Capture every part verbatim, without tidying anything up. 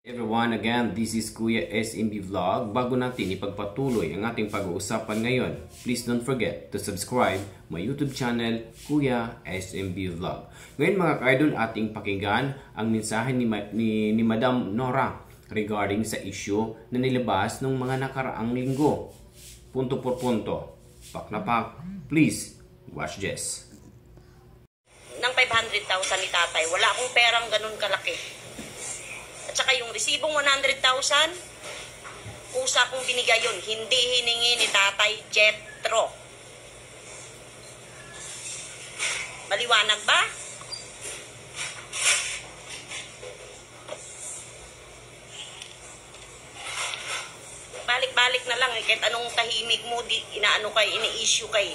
Everyone, again, this is Kuya S M B Vlog. Bago natin ipagpatuloy ang ating pag-uusapan ngayon, please don't forget to subscribe my YouTube channel, Kuya S M B Vlog. Ngayon mga ka-idol, ating pakinggan ang mensahe ni, ni, ni Madam Nora regarding sa issue na nilabas ng mga nakaraang linggo. Punto por punto. Pak na pak. Please, watch this. Ng five hundred thousand ni tatay, wala akong perang ganun kalaki. At saka yung resibong one hundred thousand, kusa kong binigay yun. Hindi hiningi ni Tatay Jetro. Maliwanag ba? Balik-balik na lang eh. Kahit anong tahimik mo, di, inaano kay, ini-issue kay.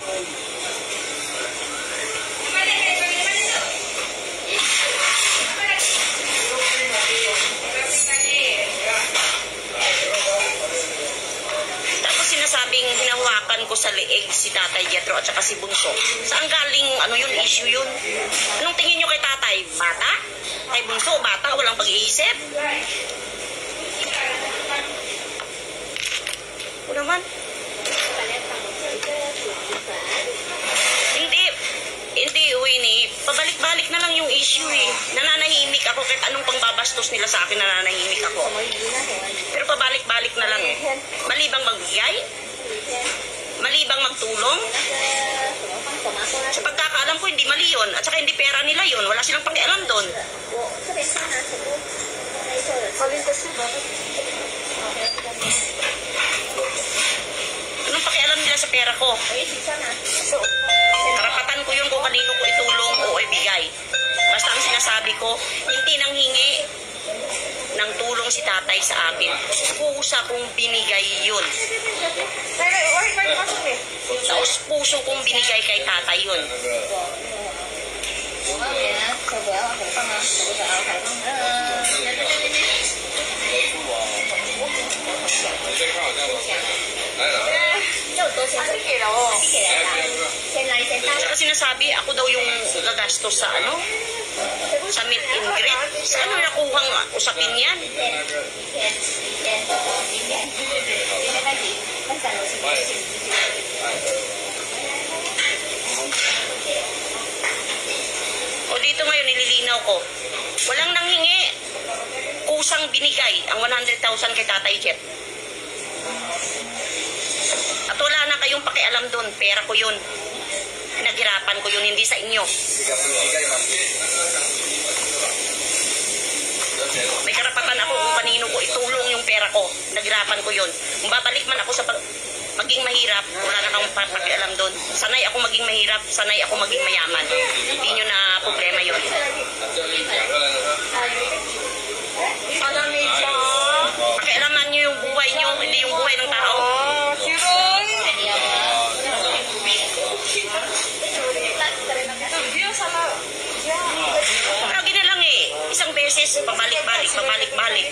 Sinasabing hinahawakan ko sa leeg si Tatay Jetro at saka si Bunso. Saan galing, ano yun, issue yun? Anong tingin nyo kay Tatay? Bata? Kay Bunso, bata, walang pag-iisip? O naman? Hindi, hindi, Winnie. Pabalik-balik na lang yung issue eh. Nananahimik ako kahit anong pangbabastos nila sa akin, nananahimik ako. Pero pabalik-balik na lang eh. Malibang magbigay? Malibang magtulong? Sa pagkakaalam ko, hindi mali yun. At saka hindi pera nila yun. Wala silang pakialam doon. Anong pakialam nila sa pera ko? Karapatan ko yun kung kanino ko itulong o ibigay. Basta ang sinasabi ko, hindi nang hingi ng tulong si tatay sa akin. Pusa kong binigay yun. Taos puso kong binigay kay tatay yun. Saka sinasabi, ako daw yung gagastos sa ano? Sa meet and greet. Saan mo nakuhang usapin yan? O dito ngayon, nililinaw ko. Walang nanghingi. Kusang binigay ang one hundred thousand kay Tatay Jet. At wala na kayong pakialam doon. Pera ko yun. Pinaghirapan ko yun, hindi sa inyo. May karapatan ako kung kanino ko itulong yung pera ko. Naghirapan ko yun. Kung babalik man ako sa pag maging mahirap, wala na kang pakialam doon. Sanay ako maging mahirap, sanay ako maging mayaman. Hindi nyo na problema yun. Pakialaman nyo yung buhay nyo, hindi yung buhay ng tao. Lagi na lang eh. Isang beses, pabalik-balik, pabalik-balik.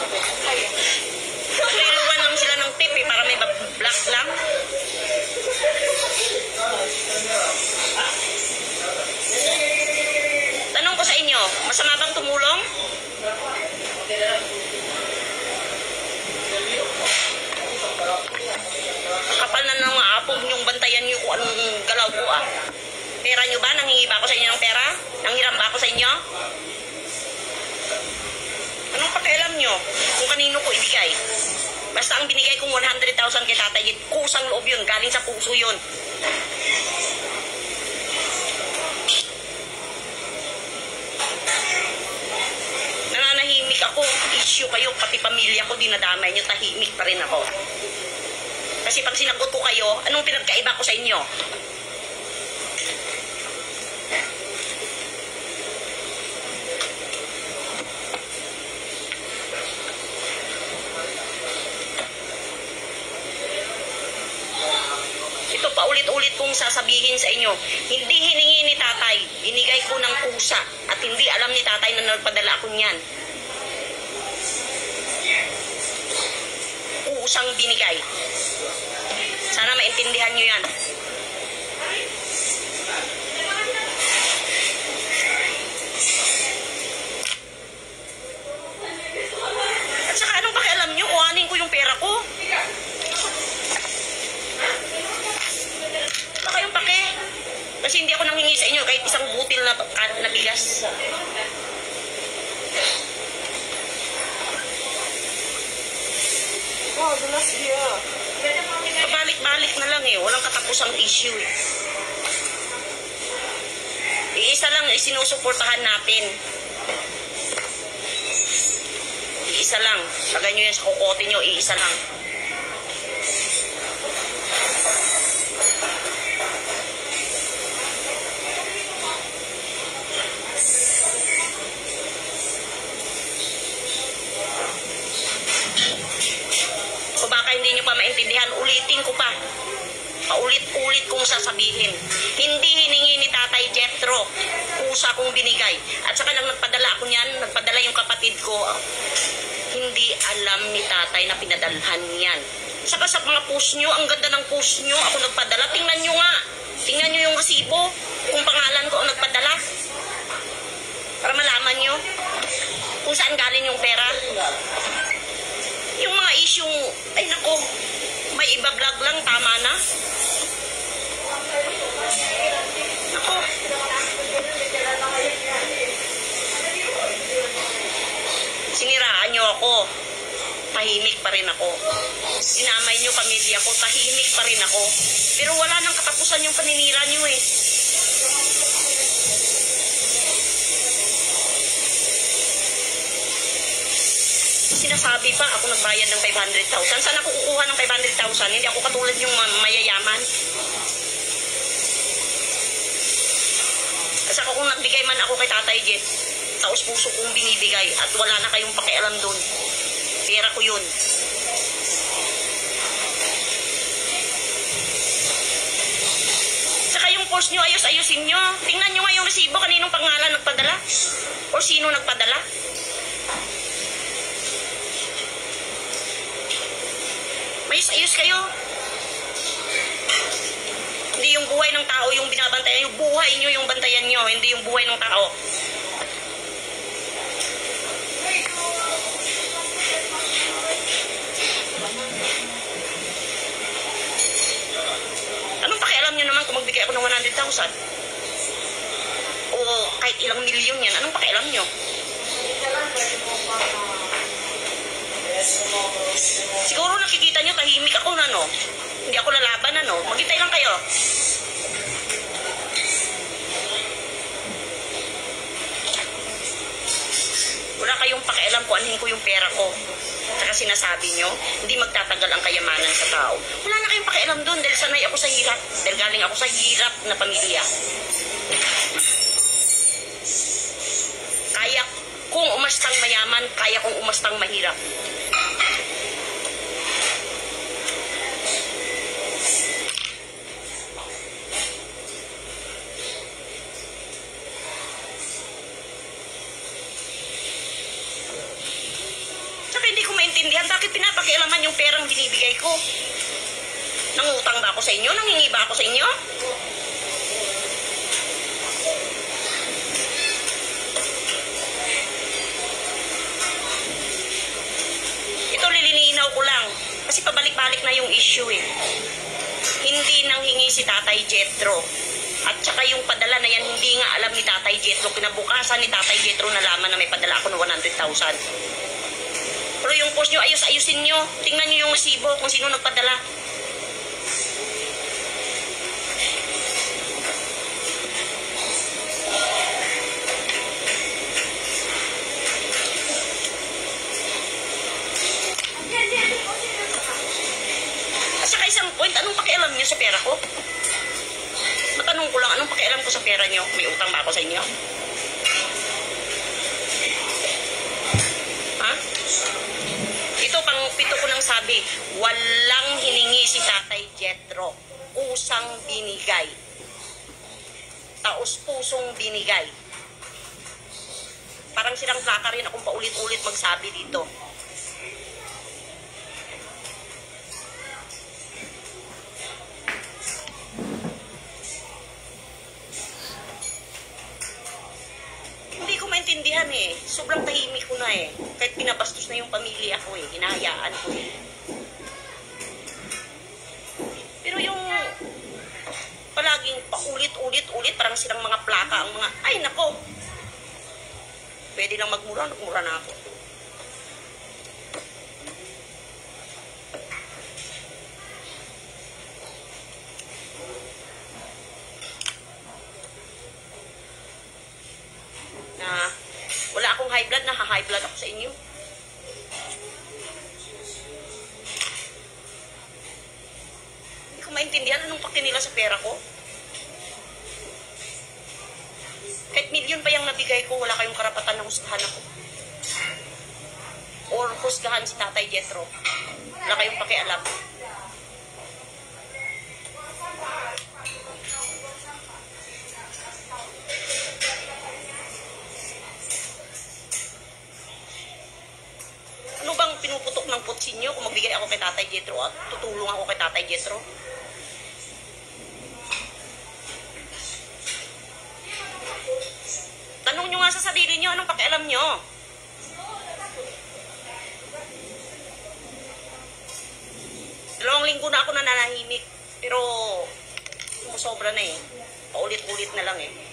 Kailuan lang sila ng tip eh, para may black lang. Tanong ko sa inyo, masama bang tumulong? Kapal na ng apog niyong bantayan niyo kung anong galaw ko ah. Pera niyo ba? Nanghingi ba ako sa inyo ng pera? Nanghiram ba ako sa inyo? Anong pakialam niyo kung kanino ko ibigay? Basta ang binigay kong one hundred thousand kay Tatay, kusang loob yun. Galing sa puso yun. Nananahimik ako. Issue kayo. Pati pamilya ko, dinadamay niyo. Tahimik pa rin ako. Kasi pag sinagot ko kayo, anong pinagkaiba ko sa inyo? Ito paulit-ulit kong sasabihin sa inyo, hindi hiningi ni tatay, binigay ko ng kusa at hindi alam ni tatay na nagpadala ako niyan. Kusang binigay. Sana maintindihan nyo yan. Kasi hindi ako nanghingi sa inyo kahit isang butil na, na bigas. Oh, dulas dia. Pabalik-balik na lang eh. Walang katapusang issue eh. Iisa lang isinusuportahan natin. Iisa lang. Lagay nyo yan sa kukote nyo. Iisa lang. O baka hindi nyo pa maintindihan, ulitin ko pa. Paulit-ulit kong sasabihin. Hindi hiningi ni Tatay Jethro. Kusa kong binigay. At saka nang nagpadala ako niyan, nagpadala yung kapatid ko. Hindi alam ni Tatay na pinadalhan niyan. Saka sa mga post nyo, ang ganda ng post nyo, ako nagpadala. Tingnan nyo nga. Tingnan nyo yung resibo. Kung pangalan ko ang nagpadala. Para malaman nyo kung saan galing yung pera. Yung mga issue, ay nako, may iba vlog lang, tama na. Nako. Siniraan nyo ako, tahimik pa rin ako. Sinamay nyo pamilya ko, tahimik pa rin ako. Pero wala nang katapusan yung paninira nyo eh. Sinasabi pa, ako nagbayad ng five hundred thousand. Saan ako kukuha ng five hundred thousand? Hindi ako katulad yung mayayaman. Kasi ako kung nagbigay man ako kay Tatay Jet, taos puso kong binibigay at wala na kayong pakialam doon. Pera ko yun. Saka yung post nyo, ayos-ayusin nyo. Tingnan nyo nga yung resibo, kaninong pangalan nagpadala? O sino nagpadala? Ayos kayo. Hindi yung buhay ng tao yung binabantayan. Yung buhay nyo yung bantayan nyo. Hindi yung buhay ng tao. Anong pakialam nyo naman kung magbigay ako ng one hundred thousand? O kahit ilang milyon yan. Anong pakialam nyo? Siguro nakikita nyo, tahimik ako na, no? Hindi ako lalaban, ano? Maghintay lang kayo. Wala kayong pakialam kung anuhin ko yung pera ko. Saka sinasabi nyo, hindi magtatagal ang kayamanan sa tao. Wala na kayong pakialam doon dahil sanay ako sa hirap. Dahil galing ako sa hirap na pamilya. Kaya kung umastang mayaman, kaya kong umastang mahirap. Bakit pinapakialaman yung perang binibigay ko? Nangutang ba ako sa inyo? Nangingi ba ako sa inyo? Ito lilinaw ko lang. Kasi pabalik-balik na yung issue eh. Hindi nanghingi si Tatay Jethro. At saka yung padala na yan, hindi nga alam ni Tatay Jethro. Kinabukasan ni Tatay Jethro nalaman na may padala ako ng one hundred thousand. Pero yung post nyo, ayos-ayusin nyo. Tingnan nyo yung resibo kung sino nagpadala. At saka isang point, anong pakialam nyo sa pera ko? Matanong ko lang, anong pakialam ko sa pera nyo? May utang ba ako sa inyo? Pito ko nang sabi, walang hiningi si Tatay Jethro. Kusang binigay. Taos pusong binigay. Parang silang plaka rin akong paulit-ulit magsabi dito. Hindi ko maintindihan eh. Sobrang tahimik ko na eh. Kahit pinabastos na yung pamilya ko eh. Hinahayaan ko eh. Pero yung palaging paulit-ulit-ulit, parang silang mga plaka ang mga, ay nako, pwede lang magmura, nagmura na ako. Na, wala akong high blood, naha-high blood ako sa inyo. Hindi ko maintindihan anong paki nila sa pera ko. Kahit milyon pa yung nabigay ko, wala kayong karapatan na husgahan ako. Or husgahan si Tatay Jethro. Wala kayong pakialam. Ano bang pinuputok ng putsin nyo kung magbigay ako kay Tatay Jethro at tutulong ako kay Tatay Jethro? Tanong nyo nga sa sarili nyo, anong pakialam nyo? Dalawang linggo na ako nananahimik, pero sumusobra na eh. Paulit-ulit na lang eh.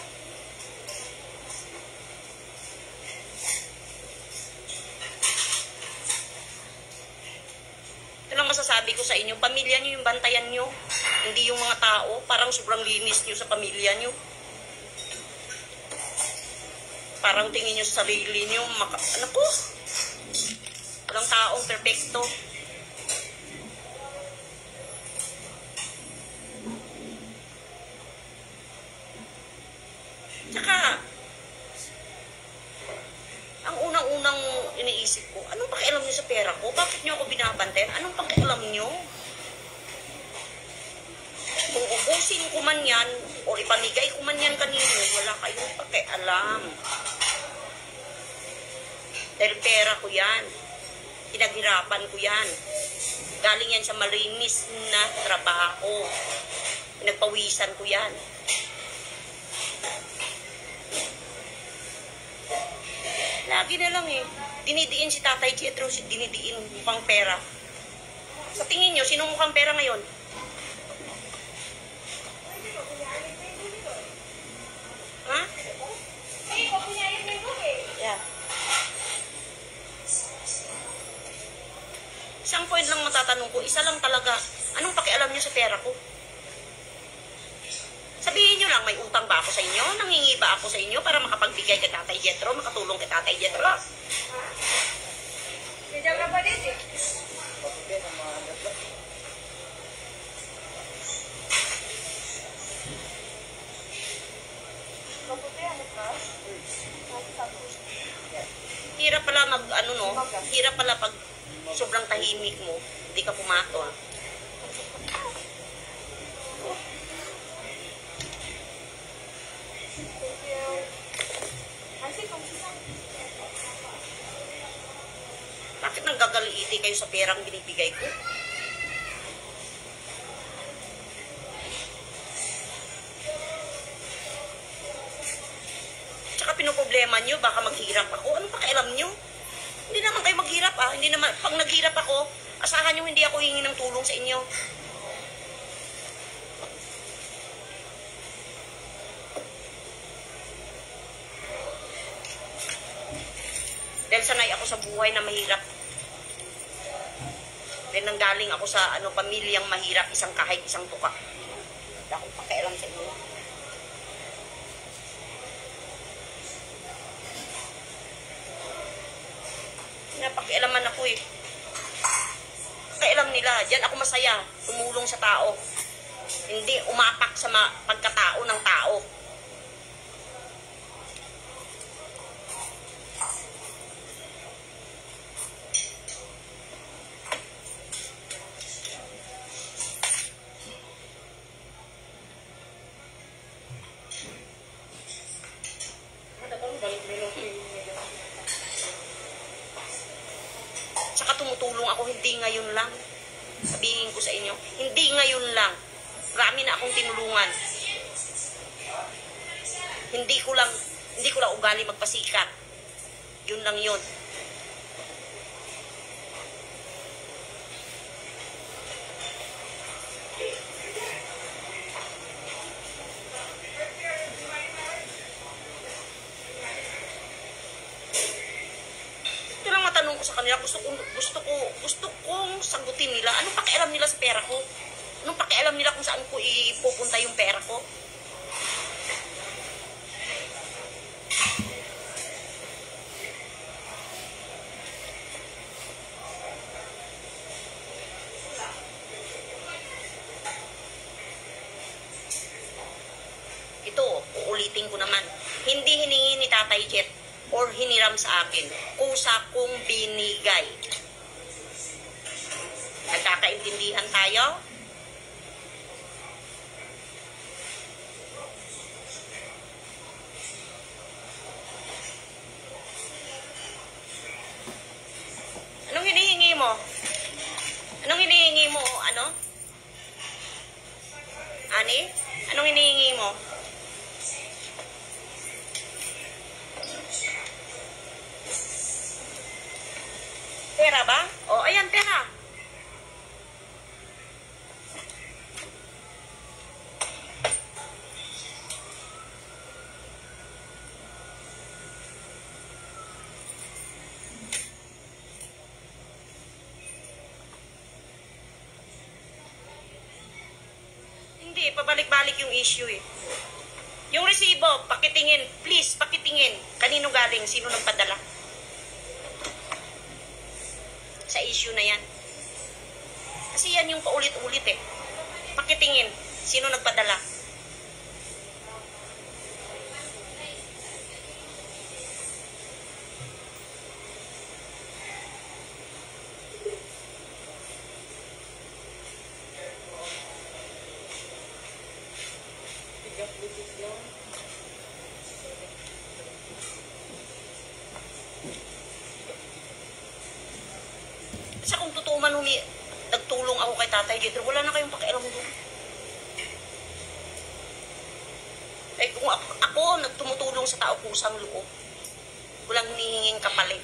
Ito lang masasabi ko sa inyo, pamilya nyo yung bantayan nyo, hindi yung mga tao. Parang sobrang linis nyo sa pamilya nyo. Parang tingin nyo sa sarili nyo, maka, ano po? Walang taong perfecto. Tsaka, ang unang-unang iniisip ko, anong pakialam nyo sa pera ko? Bakit nyo ako binabantayan? Anong pakialam nyo? Kung ubusin ko man yan, o ipamigay ko man yan kanino, wala kayong pakialam. Dahil pera ko yan. Pinaghirapan ko yan. Galing yan sa malinis na trabaho. Pinagpawisan ko yan. Lagi na lang eh. Dinidiin si Tatay Jethro, dinidiin mukhang pera. Sa tingin nyo, sinong mukhang pera ngayon? Ha? Yeah. Isang point lang matatanong ko, isa lang talaga, anong pakialam niyo sa pera ko? Sabihin niyo lang, may utang ba ako sa inyo? Nangingi ba ako sa inyo para makapagbigay kay Tatay Jethro, makatulong kay Tatay Jethro? Kaya ba din eh? Hirap pala mag, ano no, hirap pala pag sobrang tahimik mo, hindi ka pumatol. Bakit nanggagaliiti kayo sa perang binibigay ko? Tsaka pinoproblema nyo, baka maghirap ako. Anong pakialam nyo? Hindi naman kayo maghirap ah. Hindi naman, pag naghirap ako, asahan nyo hindi ako hingi ng tulong sa inyo. Dahil sanay ako sa buhay na mahirap. Dahil nanggaling ako sa ano pamilyang mahirap, isang kahit isang tuka. Hindi ako pakialam sa inyo. Napakialaman ako eh. Pakialam nila. Diyan ako masaya. Tumulong sa tao. Hindi umapak sa pagkatao ng tao. Tsaka tumutulong ako, hindi ngayon lang. Sabihin ko sa inyo, hindi ngayon lang. Marami na akong tinulungan. Hindi ko lang, hindi ko lang ugali magpasikat. Yun lang yun. sa kanila, gusto ko, gusto ko, gusto kong sagutin nila. Anong pakialam nila sa pera ko? Anong pakialam nila kung saan ko ipupunta yung pera ko? Ito, uulitin ko naman. Hindi hiningi ni Tatay Jet or hiniram sa akin. Kusa kong binigay. Nagkakaintindihan tayo? Anong hinihingi mo? Anong hinihingi mo? Ano? Ani? Anong hinihingi mo? Pera ba? O, ayan, pera. Hindi, pabalik-balik yung issue eh. Yung resibo, pakitingin. Please, pakitingin. Kanino galing? Sino nagpadala? Sa issue na yan. Kasi yan yung paulit-ulit eh. Pakitingin, sino nagpadala? Kasi kung totoo man humi, nagtulong ako kay Tatay Jetro, wala na kayong pakialam doon. Eh kung ako, ako nagtumutulong sa tao kusang loob, walang hinihinging kapalit.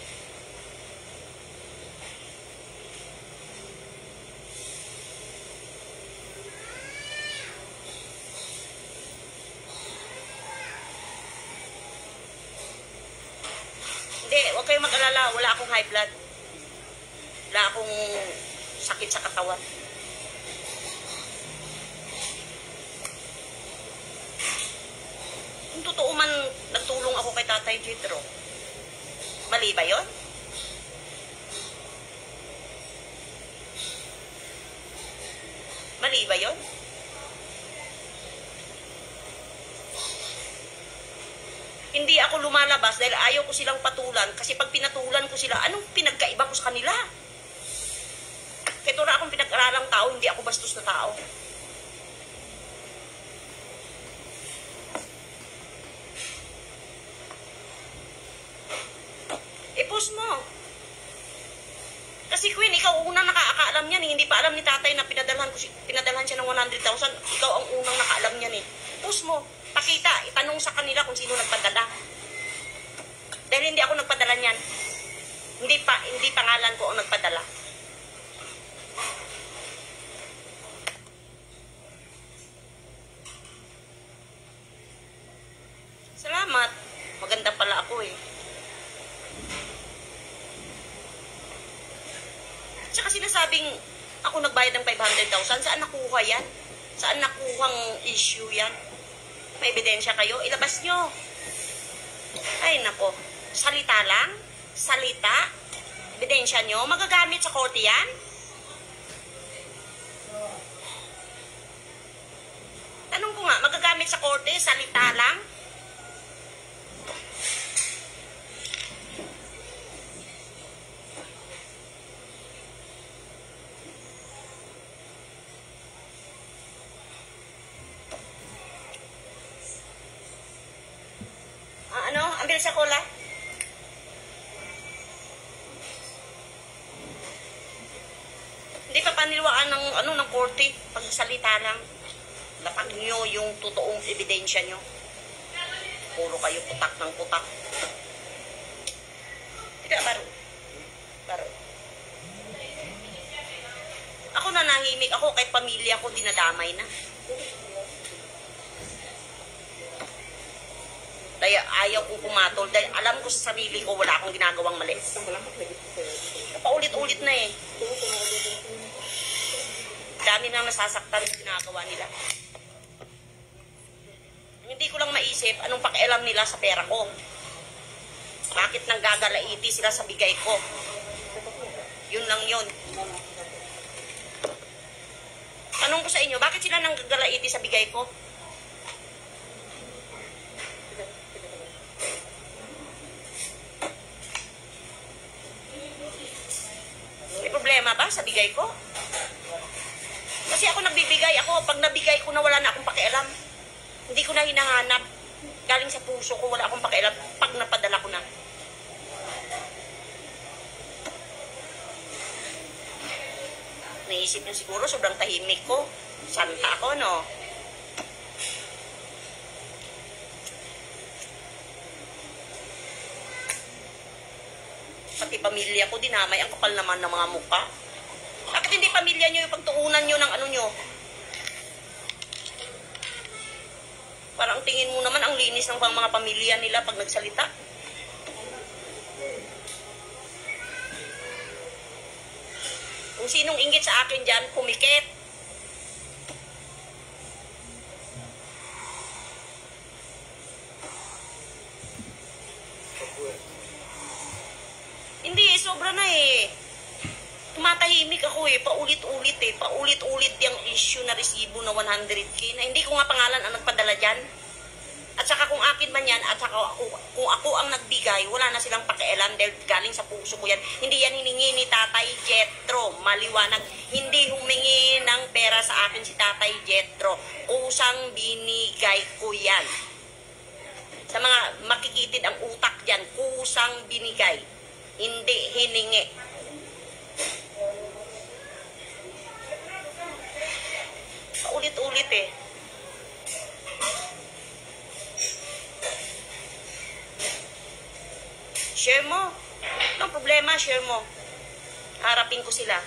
Hindi, huwag kayong mag-alala, wala akong high blood. Wala akong sakit sa katawan. Kung totoo man nagtulong ako kay Tatay Jetro, mali ba yun? Mali ba yun? Hindi ako lumalabas dahil ayaw ko silang patulan kasi pag pinatulan ko sila, anong pinagkaiba ko sa kanila? Kaya na akong pinag-aralang tao, hindi ako bastos na tao. I-post mo. Kasi Queen, ikaw unang nakakaalam niyan eh. Hindi pa alam ni Tatay na pinadalhan, ko, pinadalhan siya ng one hundred thousand. Ikaw ang unang nakaalam niyan eh. Post mo. Pakita. Itanong sa kanila kung sino nagpadala. Dahil hindi ako nagpadala niyan. Hindi pa, hindi pangalan ko ang nagpadala. Salamat. Maganda pala ako eh. Tsaka sinasabing ako nagbayad ng five hundred thousand. Saan nakuha yan? Saan nakuhang issue yan? May ebidensya kayo? Ilabas nyo. Ay nako. Salita lang? Salita? Ebidensya nyo? Magagamit sa korte yan? Tanong ko nga, magagamit sa korte? Salita lang? Ambil sa cola. Hindi pa panilwaan ng ano ng korte pag salita lang. Lapag nyo yung totoong ebidensya nyo. Puro kayo putak ng putak. Tidak baro. Baro. Ako na nahimik ako kahit pamilya ko dinadamay na. Dahil ayaw kong pumatol dahil alam ko sa sarili ko wala akong ginagawang mali. lagi nang nasasaktan sa ginagawa nila. Hindi ko lang maisip anong pakialam nila sa pera ko. Bakit nang gagalaiti sila sa bigay ko? Yun lang yun. Tanong ko sa inyo, bakit sila nang gagalaiti sa bigay ko? May problema ba sa bigay ko? Kasi ako nagbibigay ako. Pag nabigay ko na, wala na akong pakialam. Hindi ko na hinahanap. Galing sa puso ko, wala akong pakialam pag napadala ko na. Naisip nyo siguro, sobrang tahimik ko. Santa ako, no? Pati pamilya ko, dinamay. Ang kapal naman ng mga mukha. Bakit hindi pamilya nyo yung pagtuunan nyo ng ano nyo? Parang tingin mo naman ang linis ng mga pamilya nila pag nagsalita. Kung sinong inggit sa akin dyan, pumikit. Hindi, sobra na eh. Tumatahimik ako eh, paulit-ulit eh, paulit-ulit yung issue na resibo na one hundred K na hindi ko nga pangalan ang nagpadala dyan. At saka kung akin man yan, at saka ako, kung ako ang nagbigay, wala na silang pakialam dahil galing sa puso ko yan. Hindi yan hiningi ni Tatay Jetro, maliwanag. Hindi humingi ng pera sa akin si Tatay Jetro. Kusang binigay ko yan. Sa mga makikitid ang utak dyan, kusang binigay. Hindi hiningi. Paulit-ulit eh. Share mo. Anong problema, share mo. Harapin ko sila.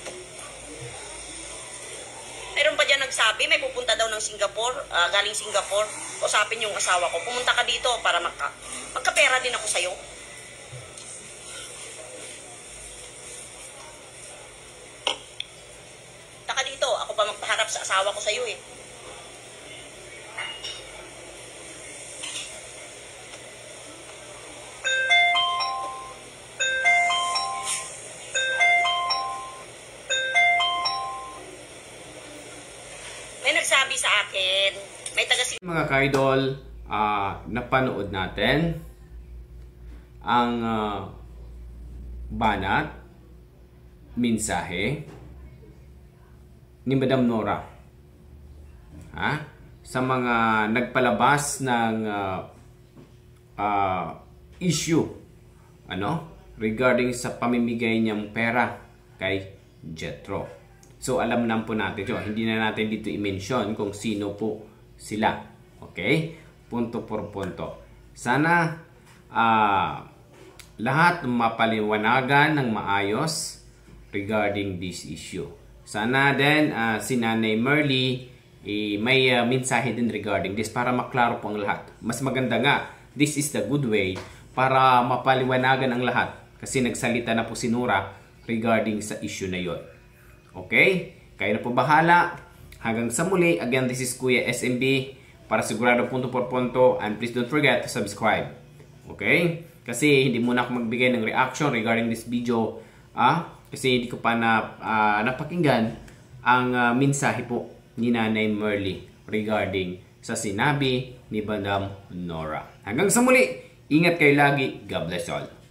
Mayroon pa dyan nagsabi, may pupunta daw ng Singapore, uh, galing Singapore. Usapin yung asawa ko. Pumunta ka dito para magka, magkapera din ako sa'yo. Taka dito, ako pa magpaharap sa asawa ko sa'yo eh. Nagsabi sa akin, may taga mga ka-idol, uh, napanood natin ang uh, banat, mensahe ni Madam Nora ha? Sa mga nagpalabas ng uh, uh, issue ano regarding sa pamimigay niyang pera kay Jetro. So, alam na po natin ito. Hindi na natin dito i-mention kung sino po sila. Okay? Punto por punto. Sana uh, lahat mapaliwanagan ng maayos regarding this issue. Sana din uh, si Nanay Merly eh, may uh, mensahe din regarding this para maklaro po ang lahat. Mas maganda nga, this is the good way para mapaliwanagan ang lahat. Kasi nagsalita na po si Nora regarding sa issue na yon. Okay? Kayo na po bahala. Hanggang sa muli. Again, this is Kuya S M B. Para sigurado punto por punto. And please don't forget to subscribe. Okay? Kasi hindi muna ako magbigay ng reaction regarding this video. Ah? Kasi hindi ko pa na, uh, napakinggan ang uh, mensahe po ni Nanay Merly regarding sa sinabi ni Madam Nora. Hanggang sa muli. Ingat kayo lagi. God bless all.